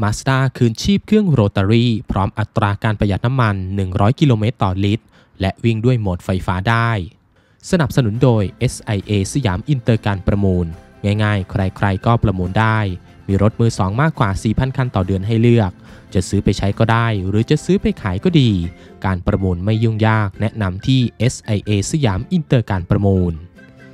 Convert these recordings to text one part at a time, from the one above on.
Mazda คืนชีพเครื่องโรตารี่พร้อมอัตราการประหยัดน้ำมัน100กิโลเมตรต่อลิตรและวิ่งด้วยโหมดไฟฟ้าได้สนับสนุนโดย SIA สยามอินเตอร์การประมูลง่ายๆใครๆก็ประมูลได้มีรถมือสองมากกว่า 4,000 คันต่อเดือนให้เลือกจะซื้อไปใช้ก็ได้หรือจะซื้อไปขายก็ดีการประมูลไม่ยุ่งยากแนะนำที่ SIA สยามอินเตอร์การประมูล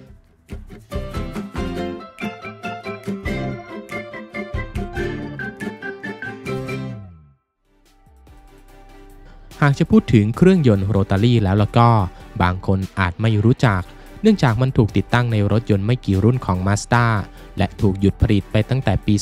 หากจะพูดถึงเครื่องยนต์โรตารี่แล้วก็บางคนอาจไม่รู้จักเนื่องจากมันถูกติดตั้งในรถยนต์ไม่กี่รุ่นของ Mazda และถูกหยุดผลิตไปตั้งแต่ปี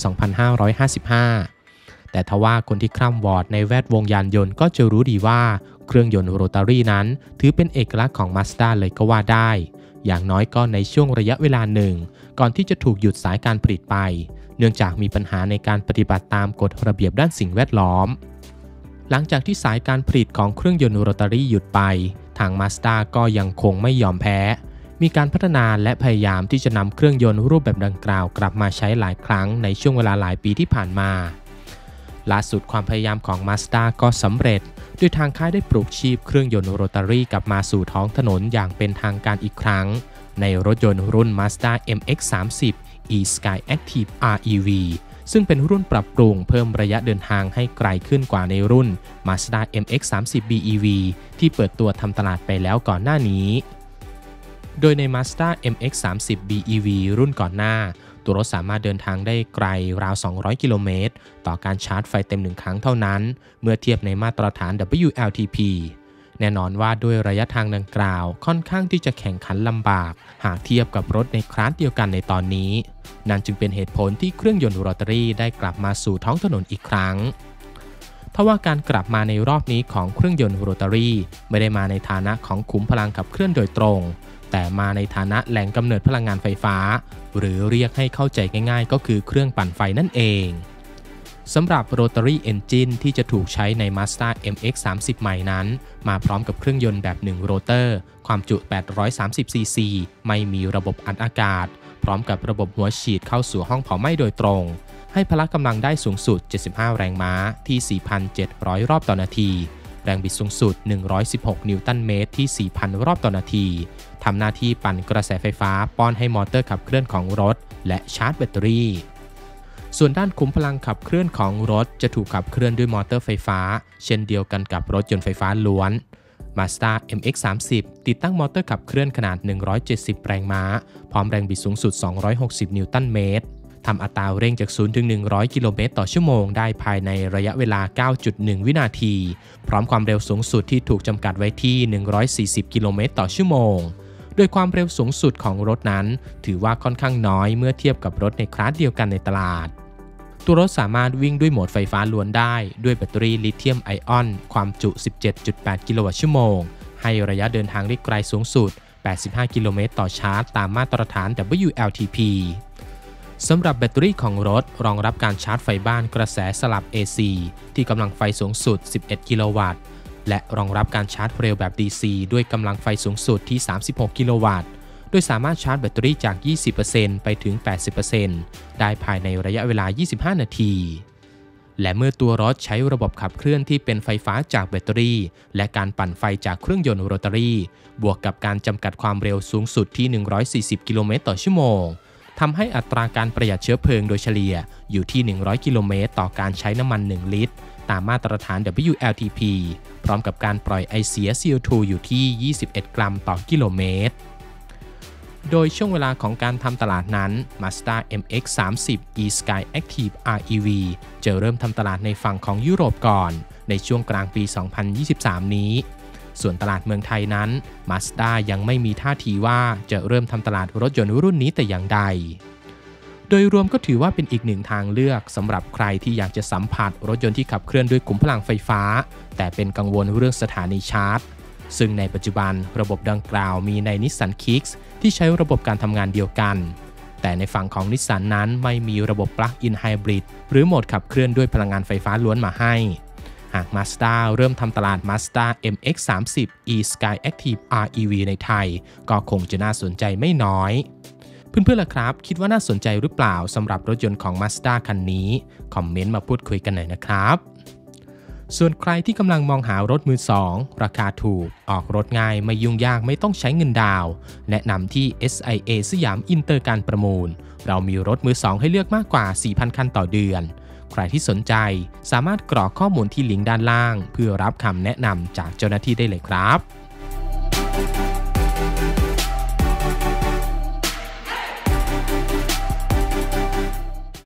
2555 แต่ทว่าคนที่คร่ำวอดในแวดวงยานยนต์ก็จะรู้ดีว่าเครื่องยนต์โรตารี่นั้นถือเป็นเอกลักษณ์ของ Mazda เลยก็ว่าได้อย่างน้อยก็ในช่วงระยะเวลาหนึ่งก่อนที่จะถูกหยุดสายการผลิตไปเนื่องจากมีปัญหาในการปฏิบัติตามกฎระเบียบด้านสิ่งแวดล้อมหลังจากที่สายการผลิตของเครื่องยนต์โรตารี่หยุดไปทาง Mazda ก็ยังคงไม่ยอมแพ้มีการพัฒนาและพยายามที่จะนำเครื่องยนต์รูปแบบดังกล่าวกลับมาใช้หลายครั้งในช่วงเวลาหลายปีที่ผ่านมาล่าสุดความพยายามของ Mazda ก็สำเร็จโดยทางค่ายได้ปลุกชีพเครื่องยนต์โรตารี่กลับมาสู่ท้องถนนอย่างเป็นทางการอีกครั้งในรถยนต์รุ่น Mazda MX-30 E-Sky Active REV ซึ่งเป็นรุ่นปรับปรุงเพิ่มระยะเดินทางให้ไกลขึ้นกว่าในรุ่น Mazda MX-30 BEV ที่เปิดตัวทำตลาดไปแล้วก่อนหน้านี้โดยใน Mazda MX-30 BEV รุ่นก่อนหน้าตัวรถสามารถเดินทางได้ไกลราว200กิโลเมตรต่อการชาร์จไฟเต็ม1ครั้งเท่านั้นเมื่อเทียบในมาตรฐาน WLTP แน่นอนว่าด้วยระยะทางดังกล่าวค่อนข้างที่จะแข่งขันลำบากหากเทียบกับรถในคลาสเดียวกันในตอนนี้นั่นจึงเป็นเหตุผลที่เครื่องยนต์โรตารี่ได้กลับมาสู่ท้องถนนอีกครั้งทว่าการกลับมาในรอบนี้ของเครื่องยนต์โรตารี่ไม่ได้มาในฐานะของขุมพลังขับเคลื่อนโดยตรงแต่มาในฐานะแหล่งกำเนิดพลังงานไฟฟ้าหรือเรียกให้เข้าใจง่ายๆก็คือเครื่องปั่นไฟนั่นเองสำหรับ Rotary Engine ที่จะถูกใช้ใน Mazda MX-30 ใหม่นั้นมาพร้อมกับเครื่องยนต์แบบ1โรเตอร์ความจุ830 ซีซีไม่มีระบบอัดอากาศพร้อมกับระบบหัวฉีดเข้าสู่ห้องเผาไหม้โดยตรงให้พละกำลังได้สูงสุด75แรงม้าที่ 4,700 รอบต่อนาทีแรงบิดสูงสุด116นิวตันเมตรที่ 4,000 รอบต่อนาทีทำหน้าที่ปั่นกระแสไฟฟ้าป้อนให้มอเตอร์ขับเคลื่อนของรถและชาร์จแบตเตอรี่ส่วนด้านขุมพลังขับเคลื่อนของรถจะถูกขับเคลื่อนด้วยมอเตอร์ไฟฟ้าเช่นเดียวกันกับรถยนต์ไฟฟ้าล้วน Mazda MX-30 ติดตั้งมอเตอร์ขับเคลื่อนขนาด170แรงม้าพร้อมแรงบิดสูงสุด260นิวตันเมตรทำอัตราเร่งจาก0ถึง100กิโลเมตรต่อชั่วโมงได้ภายในระยะเวลา 9.1 วินาทีพร้อมความเร็วสูงสุดที่ถูกจำกัดไว้ที่140กิโลเมตรต่อชั่วโมงโดยความเร็วสูงสุดของรถนั้นถือว่าค่อนข้างน้อยเมื่อเทียบกับรถในคลาสเดียวกันในตลาดตัวรถสามารถวิ่งด้วยโหมดไฟฟ้าล้วนได้ด้วยแบตเตอรี่ลิเธียมไอออนความจุ 17.8 กิโลวัตต์ชั่วโมงให้ระยะเดินทางได้ไกลสูงสุด85กิโลเมตรต่อชาร์จตามมาตรฐาน WLTP สำหรับแบตเตอรี่ของรถรองรับการชาร์จไฟบ้านกระแสสลับ AC ที่กำลังไฟสูงสุด11กิโลวัตต์และรองรับการชาร์จเร็วแบบ DC ด้วยกำลังไฟสูงสุดที่36กิโลวัตต์โดยสามารถชาร์จแบตเตอรี่จาก 20% ไปถึง 80% ได้ภายในระยะเวลา 25 นาที และเมื่อตัวรถใช้ระบบขับเคลื่อนที่เป็นไฟฟ้าจากแบตเตอรี่และการปั่นไฟจากเครื่องยนต์โรตารี่บวกกับการจำกัดความเร็วสูงสุดที่140กิโลเมตรต่อชั่วโมงทำให้อัตราการประหยัดเชื้อเพลิงโดยเฉลี่ยอยู่ที่100กิโลเมตรต่อการใช้น้ำมัน1ลิตรตามมาตรฐาน WLTP พร้อมกับการปล่อยไอเสีย CO2 อยู่ที่21กรัมต่อกิโลเมตรโดยช่วงเวลาของการทำตลาดนั้น Mazda MX-30 E-Sky Active REV จะเริ่มทำตลาดในฝั่งของยุโรปก่อนในช่วงกลางปี 2023 นี้ส่วนตลาดเมืองไทยนั้น Mazda ยังไม่มีท่าทีว่าจะเริ่มทำตลาดรถยนต์รุ่นนี้แต่อย่างใดโดยรวมก็ถือว่าเป็นอีกหนึ่งทางเลือกสำหรับใครที่อยากจะสัมผัสรถยนต์ที่ขับเคลื่อนด้วยขุมพลังไฟฟ้าแต่เป็นกังวลเรื่องสถานีชาร์จซึ่งในปัจจุบันระบบดังกล่าวมีใน Nissan Kicks ที่ใช้ระบบการทำงานเดียวกันแต่ในฝั่งของ Nissan นั้นไม่มีระบบ Plug-in Hybrid หรือโหมดขับเคลื่อนด้วยพลังงานไฟฟ้าล้วนมาให้หาก Mazda เริ่มทำตลาด Mazda MX-30 E-Sky Active REV ในไทยก็คงจะน่าสนใจไม่น้อยเพื่อนๆล่ะครับคิดว่าน่าสนใจหรือเปล่าสำหรับรถยนต์ของ Mazda คันนี้คอมเมนต์มาพูดคุยกันหน่อยนะครับส่วนใครที่กำลังมองหารถมือสองราคาถูกออกรถง่ายไม่ยุ่งยากไม่ต้องใช้เงินดาวน์แนะนำที่ SIA สยามอินเตอร์การประมูลเรามีรถมือสองให้เลือกมากกว่า 4,000 คันต่อเดือนใครที่สนใจสามารถกรอกข้อมูลที่ลิงก์ด้านล่างเพื่อรับคำแนะนำจากเจ้าหน้าที่ได้เลยครับ